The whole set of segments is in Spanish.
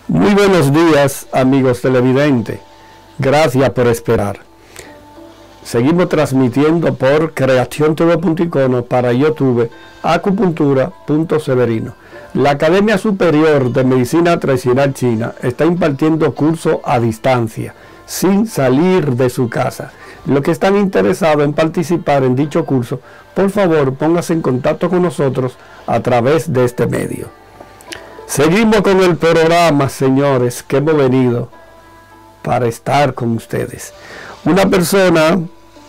Muy buenos días, amigos televidentes. Gracias por esperar. Seguimos transmitiendo por creaciontv.com para YouTube, acupuntura.severino. La Academia Superior de Medicina Tradicional China está impartiendo cursos a distancia, sin salir de su casa. Los que están interesados en participar en dicho curso, por favor, póngase en contacto con nosotros a través de este medio. Seguimos con el programa, señores, que hemos venido para estar con ustedes. Una persona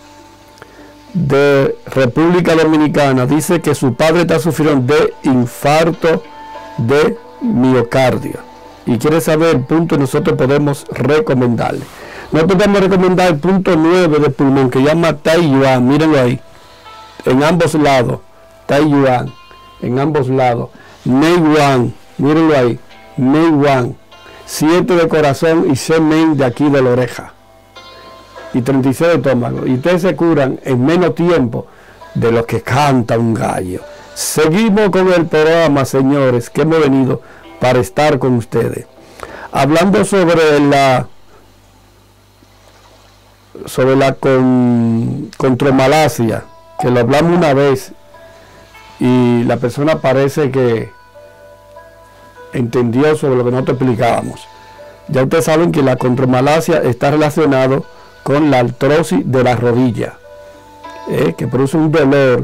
de República Dominicana dice que su padre está sufriendo de infarto de miocardio y quiere saber el punto que nosotros podemos recomendarle. Nosotros podemos recomendar el punto 9 de pulmón, que llama Taiyuan. Mírenlo ahí, en ambos lados, Taiyuan, en ambos lados, Neiwan, mírenlo ahí, Neiwan, 7 de corazón y semen de aquí de la oreja, y 36 de estómago, y ustedes se curan en menos tiempo de lo que canta un gallo. Seguimos con el programa, señores, que hemos venido para estar con ustedes, hablando sobre la contromalacia, que lo hablamos una vez y la persona parece que entendió sobre lo que nosotros explicábamos. Ya ustedes saben que la contromalacia está relacionado con la artrosis de la rodilla, que produce un dolor,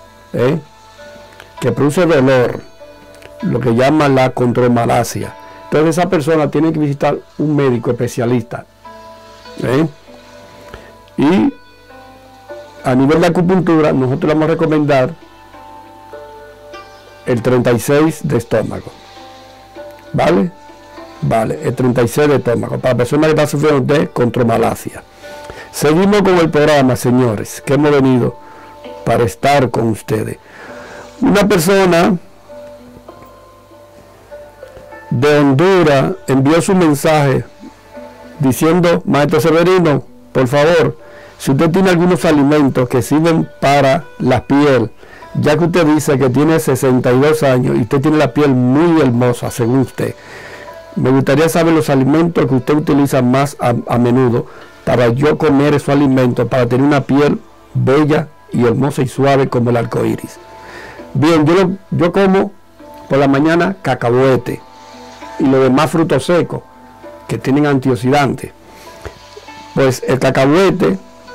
lo que llaman la contromalacia. Entonces esa persona tiene que visitar un médico especialista, y a nivel de acupuntura nosotros le vamos a recomendar el 36 de estómago, ¿vale? Vale, el 36 de estómago para personas que están sufriendo de contromalacia. Seguimos con el programa, señores, que hemos venido para estar con ustedes. Una persona de Honduras envió su mensaje diciendo: Maestro Severino, por favor, si usted tiene algunos alimentos que sirven para la piel, ya que usted dice que tiene 62 años y usted tiene la piel muy hermosa, según usted, me gustaría saber los alimentos que usted utiliza más a menudo para yo comer esos alimentos, para tener una piel bella y hermosa y suave como el arco iris. Bien, yo como por la mañana cacahuete y los demás frutos secos que tienen antioxidantes. Pues el cacahuete,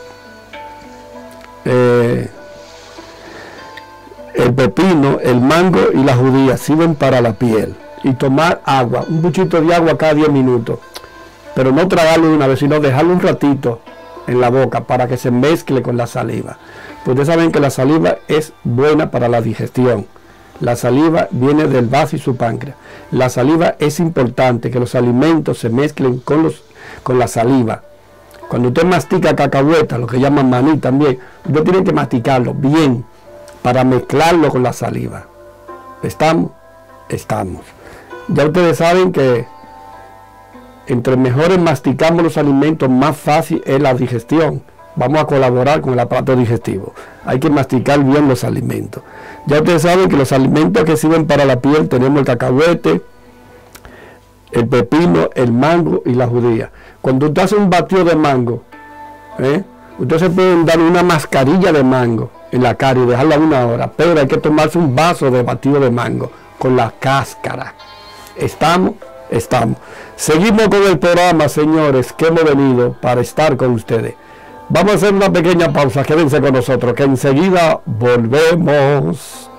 el pepino, el mango y la judía sirven para la piel. Y tomar agua, un buchito de agua cada 10 minutos, pero no tragarlo de una vez, sino dejarlo un ratito en la boca para que se mezcle con la saliva. Pues ustedes saben que la saliva es buena para la digestión. La saliva viene del vaso y su páncreas. La saliva es importante, que los alimentos se mezclen con la saliva. Cuando usted mastica cacahueta, lo que llaman maní también, usted tiene que masticarlo bien para mezclarlo con la saliva. ¿Estamos? Estamos. Ya ustedes saben que entre mejores masticamos los alimentos, más fácil es la digestión. Vamos a colaborar con el aparato digestivo. Hay que masticar bien los alimentos. Ya ustedes saben que los alimentos que sirven para la piel tenemos el cacahuete, el pepino, el mango y la judía. Cuando usted hace un batido de mango, usted se puede dar una mascarilla de mango en la cara y dejarla 1 hora, pero hay que tomarse un vaso de batido de mango con la cáscara. ¿Estamos? Estamos. Seguimos con el programa, señores, que hemos venido para estar con ustedes. Vamos a hacer una pequeña pausa, quédense con nosotros, que enseguida volvemos.